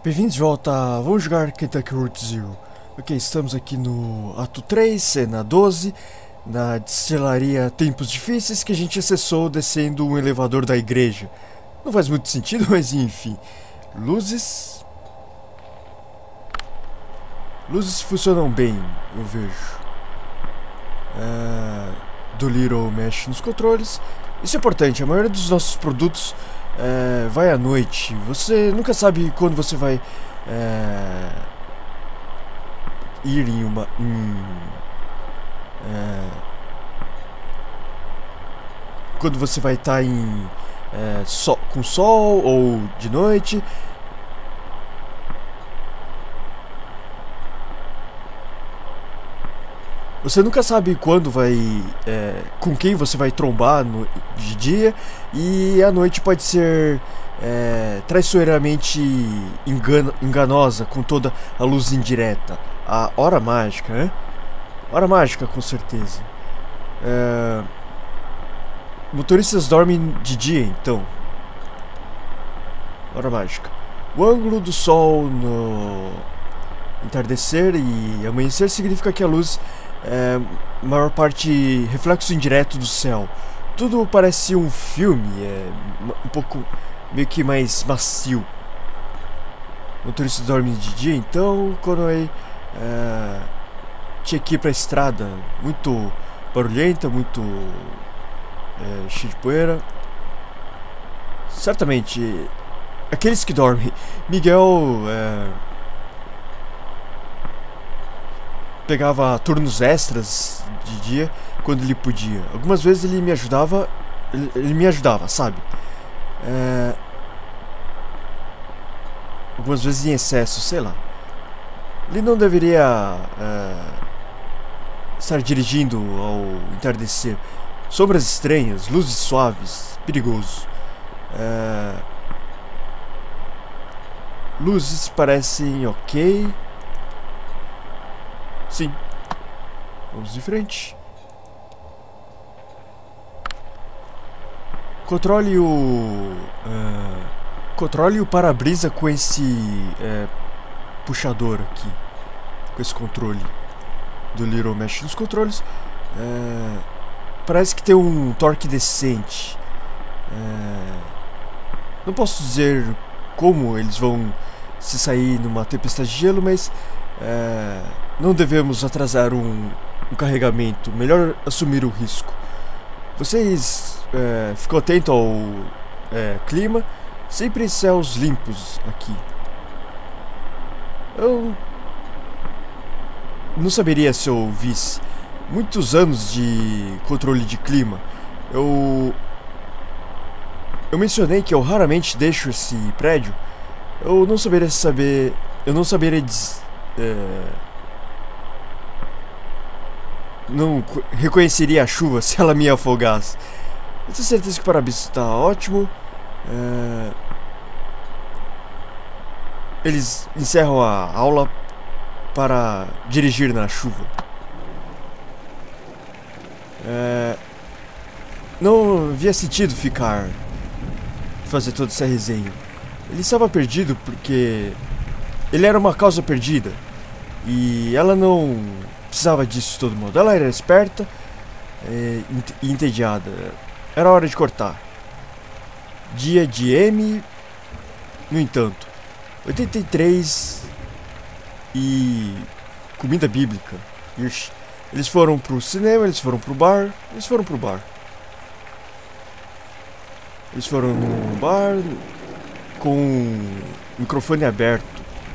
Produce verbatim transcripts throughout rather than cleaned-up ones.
Bem-vindos de volta a Vamos Jogar Kentucky Route Zero. Ok, estamos aqui no ato três, cena doze, na destilaria Tempos Difíceis, que a gente acessou descendo um elevador da igreja. Não faz muito sentido, mas enfim. Luzes... Luzes funcionam bem, eu vejo. É... Do Little mexe nos controles. Isso é importante, a maioria dos nossos produtos é, vai à noite. Você nunca sabe quando você vai é, ir em uma... Em, é, quando você vai estar em é, sol, com sol ou de noite. Você nunca sabe quando vai, é, com quem você vai trombar no, de dia, e a noite pode ser é, traiçoeiramente engano, enganosa com toda a luz indireta. A hora mágica, né? Hora mágica, com certeza. É, motoristas dormem de dia, então. Hora mágica. O ângulo do sol no entardecer e amanhecer significa que a luz é, maior parte reflexo indireto do céu. Tudo parece um filme, é um pouco meio que mais macio. O motorista dorme de dia, então quando eu é, tinha que ir pra estrada, muito barulhenta, muito é, cheia de poeira. Certamente, aqueles que dormem, Miguel é, pegava turnos extras de dia quando ele podia. Algumas vezes ele me ajudava, ele, ele me ajudava, sabe? É... Algumas vezes em excesso, sei lá. Ele não deveria é... estar dirigindo ao entardecer. Sombras estranhas, luzes suaves, perigoso. É... Luzes parecem ok. Sim. Vamos em frente. Controle o... Uh, controle o para-brisa com esse uh, puxador aqui. Com esse controle. Do Little mexe nos controles. Uh, parece que tem um torque decente. Uh, não posso dizer como eles vão se sair numa tempestade de gelo, mas... Uh, não devemos atrasar um, um carregamento. Melhor assumir o risco. Vocês é, ficam atentos ao é, clima. Sempre céus limpos aqui. Eu não saberia se eu visse. Muitos anos de controle de clima. Eu eu mencionei que eu raramente deixo esse prédio. Eu não saberia saber. Eu não saberia dizer. É, não reconheceria a chuva se ela me afogasse. Eu tenho certeza que o para-brisa está ótimo. É... Eles encerram a aula para dirigir na chuva. É... Não havia sentido ficar fazer toda essa resenha. Ele estava perdido porque ele era uma causa perdida e ela não precisava disso de todo modo. Ela era esperta e é, entediada. Era hora de cortar. Dia de M. No entanto, oitenta e três e comida bíblica. Ixi. Eles foram pro cinema, eles foram pro bar. Eles foram pro bar. Eles foram no bar com o microfone aberto.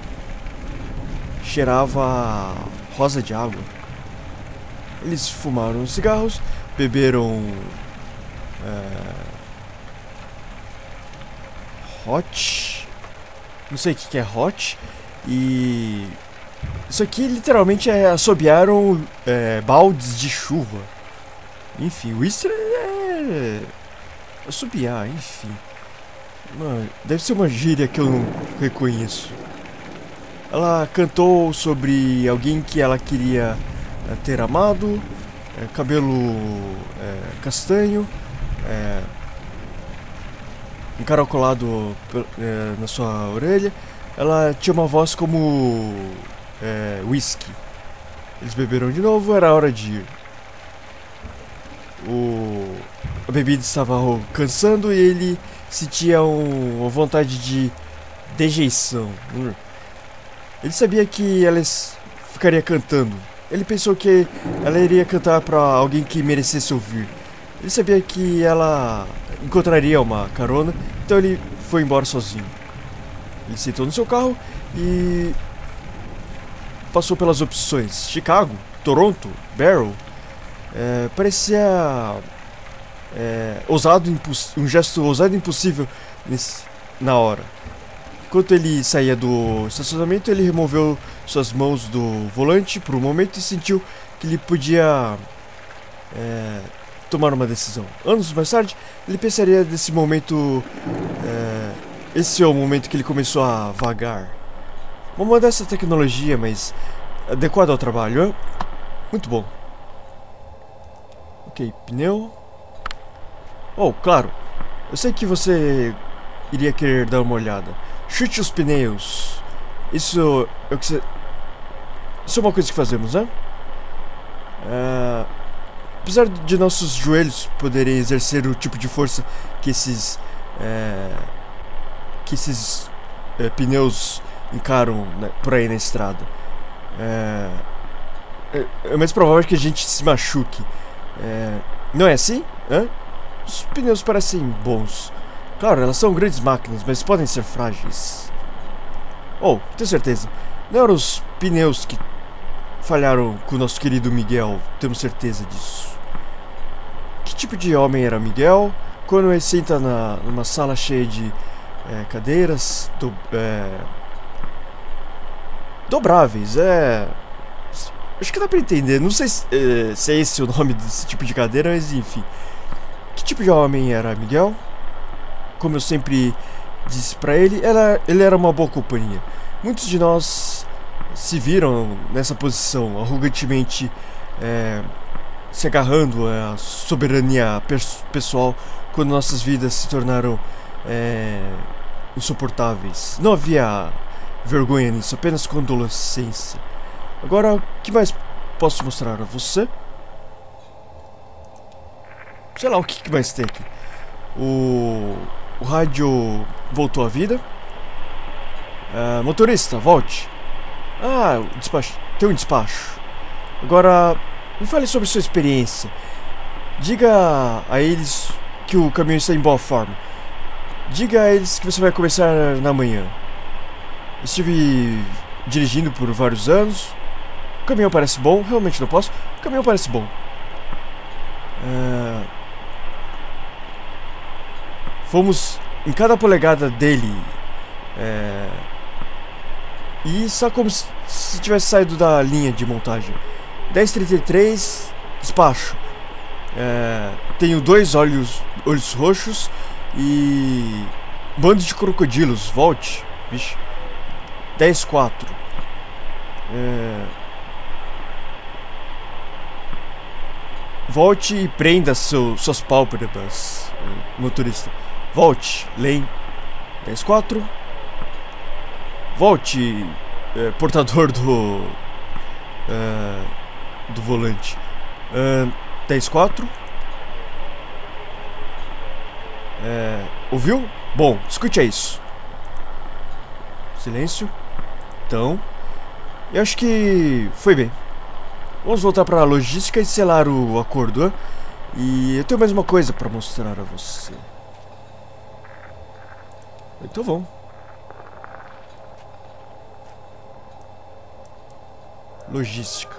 Cheirava rosa de água. Eles fumaram cigarros, beberam é, hot, não sei o que, que é hot, e isso aqui literalmente é assobiaram é, baldes de chuva. Enfim, o Easter é assobiar, enfim. Mano, deve ser uma gíria que eu não reconheço. Ela cantou sobre alguém que ela queria é, ter amado, é, cabelo é, castanho, é, encaracolado é, na sua orelha. ela tinha uma voz como é, whisky. Eles beberam de novo, era hora de ir. O... A bebida estava cansando e ele sentia um... uma vontade de dejeição. Ele sabia que ela ficaria cantando. Ele pensou que ela iria cantar para alguém que merecesse ouvir. Ele sabia que ela encontraria uma carona, então ele foi embora sozinho. Ele sentou no seu carro e passou pelas opções. Chicago, Toronto, Barrow. É, parecia é, ousado, um gesto ousado e impossível nesse, na hora. Enquanto ele saía do estacionamento, ele removeu suas mãos do volante por um momento e sentiu que ele podia é, tomar uma decisão. Anos mais tarde, ele pensaria desse momento. É, esse é o momento que ele começou a vagar. Uma modesta tecnologia, mas adequada ao trabalho. Muito bom. Ok, pneu. Oh, claro. Eu sei que você iria querer dar uma olhada. Chute os pneus. Isso é o que você... Isso é uma coisa que fazemos, né? É... Apesar de nossos joelhos poderem exercer o tipo de força que esses... É... Que esses é, pneus encaram, né, por aí na estrada. É... É mais provável que a gente se machuque. É... Não é assim? Hã? Os pneus parecem bons. Claro, elas são grandes máquinas, mas podem ser frágeis. Oh, tenho certeza. Não eram os pneus que falharam com o nosso querido Miguel. Temos certeza disso. Que tipo de homem era Miguel? Quando ele senta na, numa sala cheia de é, cadeiras do, é, dobráveis, é... Acho que dá pra entender. Não sei se é, se é esse o nome desse tipo de cadeira, mas enfim. Que tipo de homem era Miguel? Como eu sempre disse pra ele, ela, ele era uma boa companhia. Muitos de nós se viram nessa posição, arrogantemente é, se agarrando à soberania pessoal quando nossas vidas se tornaram é, insuportáveis. Não havia vergonha nisso, apenas condolência. Agora, o que mais posso mostrar a você? Sei lá, o que mais tem aqui? O... O rádio voltou à vida. Uh, motorista, volte. Ah, o despacho. Tem um despacho. Agora, me fale sobre sua experiência. Diga a eles que o caminhão está em boa forma. Diga a eles que você vai começar na manhã. Estive dirigindo por vários anos. O caminhão parece bom. Realmente não posso. O caminhão parece bom. Uh... Fomos em cada polegada dele. É... E só como se, se tivesse saído da linha de montagem. dez trinta e três, despacho. É... Tenho dois olhos, olhos roxos e... Bando de crocodilos, volte. Vixe. dez quatro. É... Volte e prenda seu, suas pálpebras, motorista. Volte, lane. dez quatro. Volte, é, portador do... É, do volante. É, dez quatro. É, ouviu? Bom, escute isso. Silêncio. Então, eu acho que foi bem. Vamos voltar para a logística e selar o acordo, hein? E eu tenho mais uma coisa para mostrar a você. Então vamos. Logística.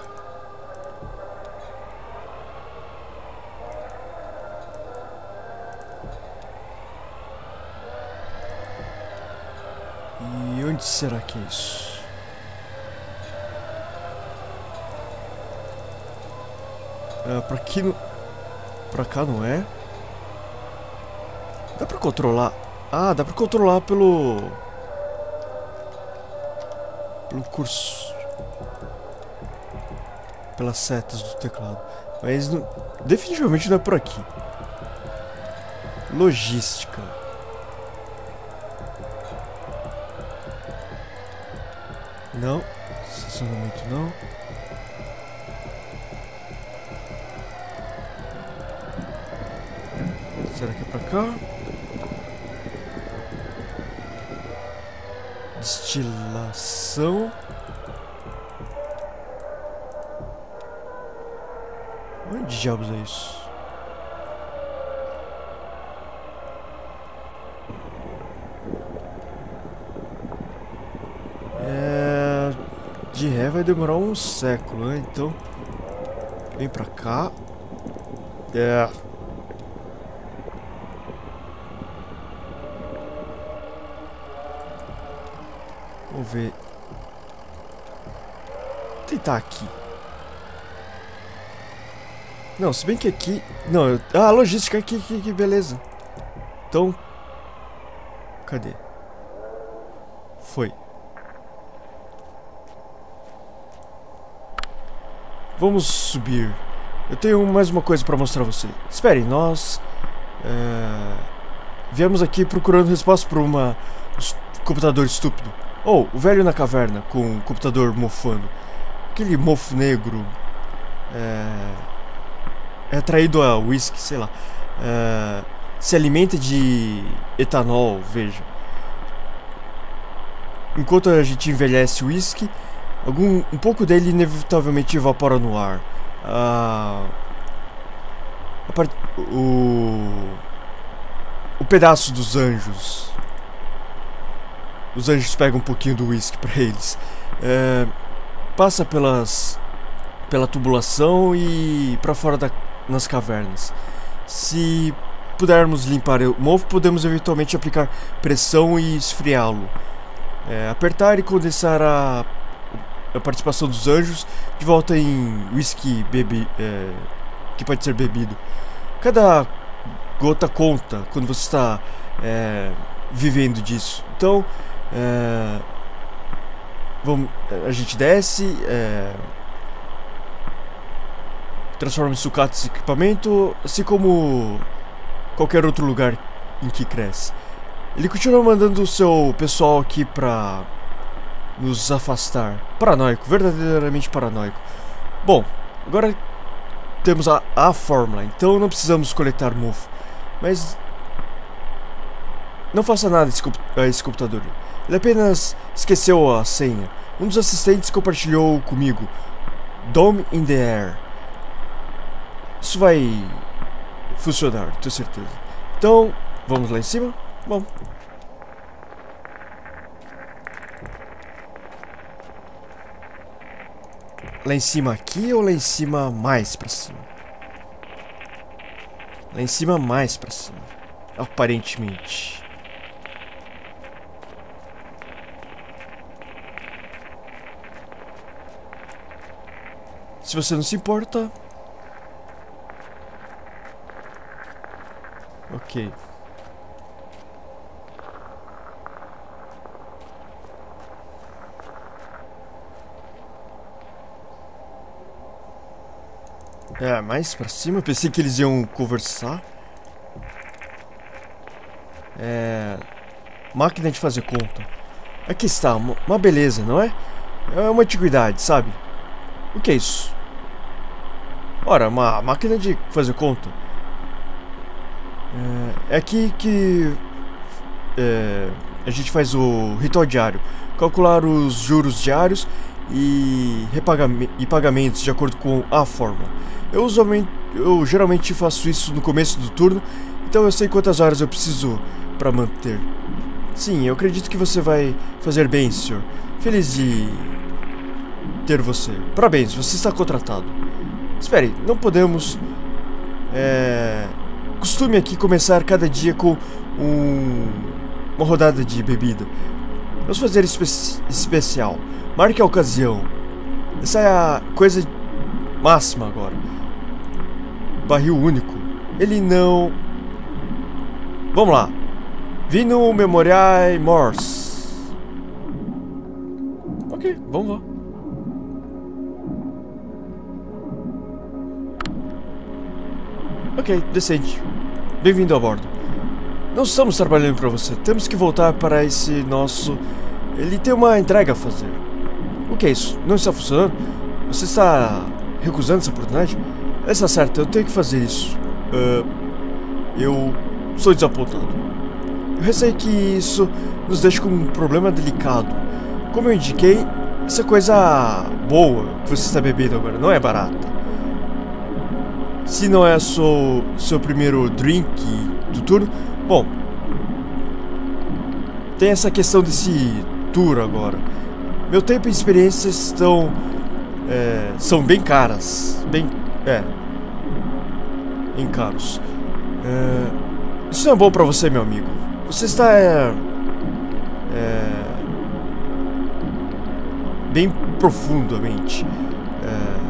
E onde será que é isso? Ah, pra aqui no... Pra cá não é? Dá pra controlar... Ah, dá pra controlar pelo... Pelo curso... Pelas setas do teclado. Mas não... definitivamente não é por aqui. Logística. Não. Estacionamento não. Será que é pra cá? Destilação. Onde diabos é isso? É... De ré vai demorar um século, né? Então... Vem pra cá. É... Vamos ver. Vou tentar aqui. Não, se bem que aqui... Não, eu... Ah, logística aqui, aqui, aqui, beleza. Então... Cadê? Foi. Vamos subir. Eu tenho mais uma coisa pra mostrar a você. Espere, nós... É... Viemos aqui procurando resposta para uma... computador estúpido. Ou, oh, o velho na caverna com um computador mofando. Aquele mofo negro. É... É atraído a whisky, sei lá. É... Se alimenta de etanol, veja. Enquanto a gente envelhece o whisky, algum, um pouco dele inevitavelmente evapora no ar. Ah, a part... o... o pedaço dos anjos. Os anjos pegam um pouquinho do whisky pra eles. É, passa pelas... pela tubulação e pra fora da... nas cavernas. Se pudermos limpar o mofo, podemos eventualmente aplicar pressão e esfriá-lo. É, apertar e condensar a... a participação dos anjos de volta em whisky bebi... É, que pode ser bebido. Cada gota conta quando você está é, vivendo disso. Então, é, vamos, a gente desce, é, transforma em sucata esse equipamento, assim como qualquer outro lugar em que cresce. Ele continua mandando o seu pessoal aqui pra nos afastar. Paranoico, verdadeiramente paranoico. Bom, agora temos a, a fórmula, então não precisamos coletar mofo. Mas não faça nada a esse computador. Ele apenas esqueceu a senha. Um dos assistentes compartilhou comigo. Dome in the air. Isso vai funcionar, tenho certeza. Então, vamos lá em cima? Bom. Lá em cima aqui ou lá em cima mais pra cima? Lá em cima mais pra cima. Aparentemente. Se você não se importa. Ok. É, mais pra cima? Eu pensei que eles iam conversar. É... Máquina de fazer conta. Aqui está, uma, uma beleza, não é? É uma antiguidade, sabe? O que é isso? Ora, uma máquina de fazer conta. É, é aqui que é, a gente faz o ritual diário. Calcular os juros diários e, repagam- e pagamentos de acordo com a fórmula. Eu, usualmente, eu geralmente faço isso no começo do turno, então eu sei quantas horas eu preciso para manter. Sim, eu acredito que você vai fazer bem, senhor. Feliz de ter você. Parabéns, você está contratado. Espere, não podemos... É... Costume aqui começar cada dia com um... uma rodada de bebida. Vamos fazer espe especial. Marque a ocasião. Essa é a coisa máxima agora. Barril único. Ele não... Vamos lá. Vino Memoriae Morse. Ok, vamos lá. Ok, decente. Bem-vindo a bordo. Não estamos trabalhando para você. Temos que voltar para esse nosso... Ele tem uma entrega a fazer. O que é isso? Não está funcionando? Você está recusando essa oportunidade? Está certo, eu tenho que fazer isso. Uh, eu sou desapontado. Eu receio que isso nos deixe com um problema delicado. Como eu indiquei, essa coisa boa que você está bebendo agora não é barata. Se não é seu, seu primeiro drink do turno, bom, tem essa questão desse tour agora. Meu tempo e experiência estão é, são bem caras, bem é, bem caros. É, isso não é bom pra você, meu amigo. Você está é, é, bem profundamente. É,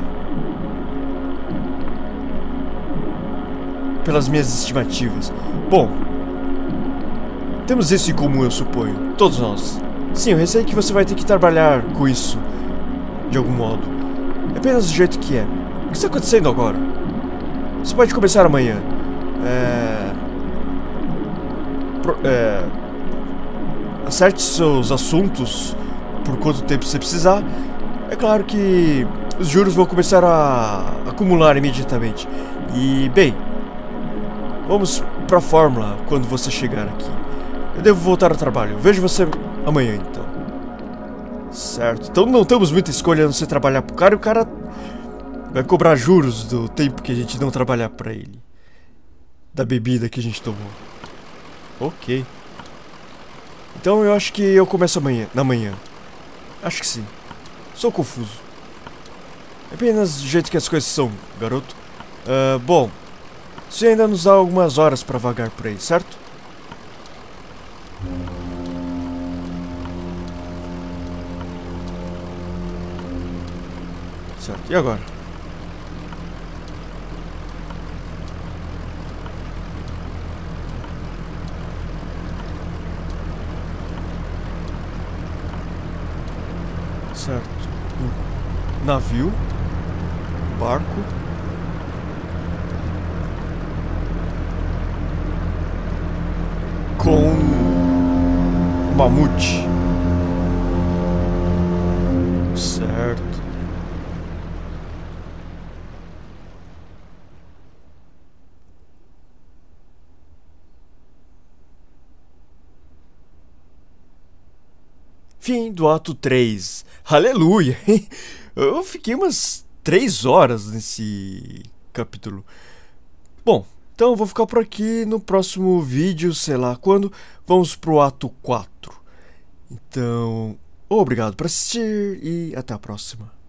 pelas minhas estimativas. Bom, temos isso em comum, eu suponho. Todos nós. Sim, eu receio que você vai ter que trabalhar com isso de algum modo. É apenas do jeito que é. O que está acontecendo agora? Você pode começar amanhã. É... Pro... é... Acerte seus assuntos por quanto tempo você precisar. É claro que os juros vão começar a acumular imediatamente. E, bem, vamos pra fórmula quando você chegar aqui. Eu devo voltar ao trabalho. Vejo você amanhã, então. Certo. Então não temos muita escolha a não ser trabalhar pro cara. E o cara vai cobrar juros do tempo que a gente não trabalhar pra ele. Da bebida que a gente tomou. Ok. Então eu acho que eu começo amanhã, na manhã. Acho que sim. Sou confuso. É apenas do jeito que as coisas são, garoto. Uh, bom, você ainda nos dá algumas horas pra vagar por aí, certo? Certo, e agora? Certo. Um navio. Barco. Com um mamute. Certo. Fim do ato três. Aleluia! Eu fiquei umas três horas nesse capítulo. Bom, então eu vou ficar por aqui. No próximo vídeo, sei lá quando, vamos pro ato quatro. Então, obrigado por assistir e até a próxima.